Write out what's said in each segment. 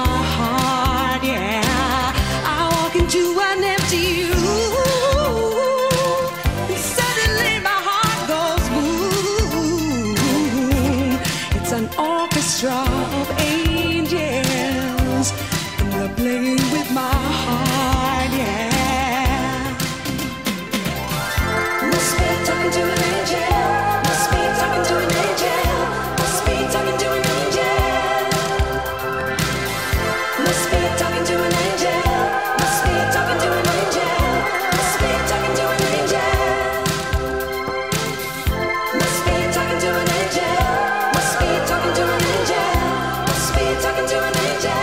heart, yeah. I walk into an empty room, and suddenly my heart goes boom. It's an orchestra of angels, and they're playing with my heart, yeah. Must be talking to an angel. Must be talking to an angel. Must be talking to an angel. Must be talking to an angel. Must be talking to an angel. Must be talking to an angel. Must be talking to an angel. Must be talking to an angel. Must be talking to an angel.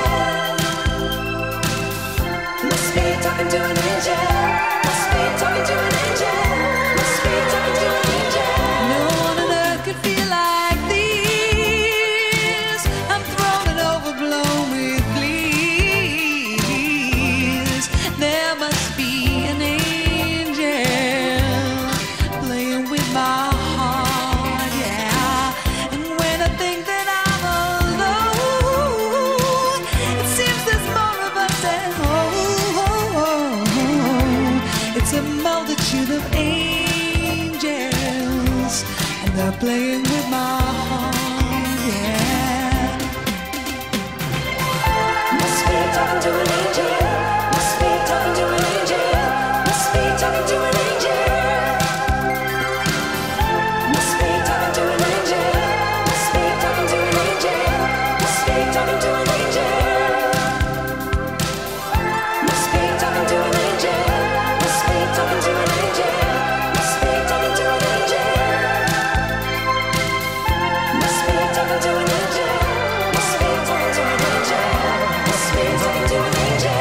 Must be talking to an angel. Must be talking to an angel. Must be talking to an angel. No one on earth could feel like this. I'm thrown and overblown with bliss. There must be an angel playing with my heart, yeah. And when I think that I'm alone, it seems there's more of us at home. It's a multitude of angels, and they're playing with my heart, yeah. Must be talking to an angel. Must be talking to an angel. Must be talking to an angel. Must be talking to an angel. Must be talking to an angel. Must be talking to an angel. Must be talking to an angel. Must be talking to an angel. Must be talking to an angel. Must be talking to an angel. Must be talking to an angel. Must be talking to an angel.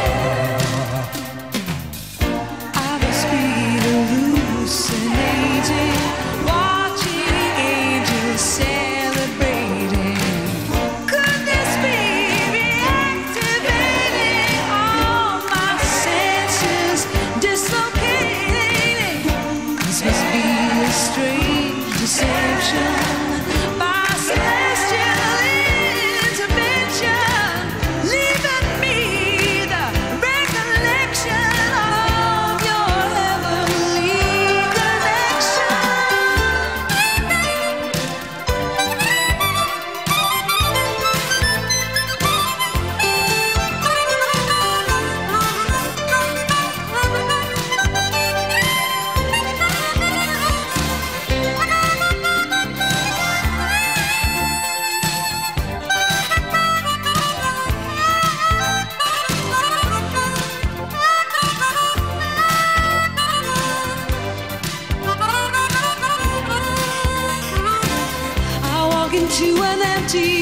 I must be hallucinating, watching angels celebrating. Could this be reactivating all my senses, dislocating? This must be a strange deception, my celestial intervention, leaving me the recollection of your heavenly connection. I walk into an empty